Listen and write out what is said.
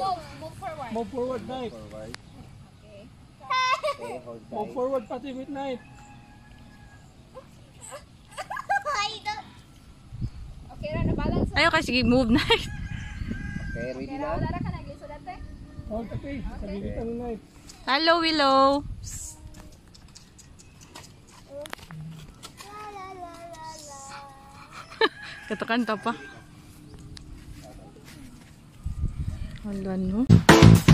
Move forward. Move forward, Knight. Okay. Move forward pati with Knight. Okay, Rana, balance. Ayaw kasi move, Knight. Okay, ready na? Wala ka na, so dati. Hold, okay. Sabihin ka ng Knight. Hello, Willow. Katakanta pa. Hala, no?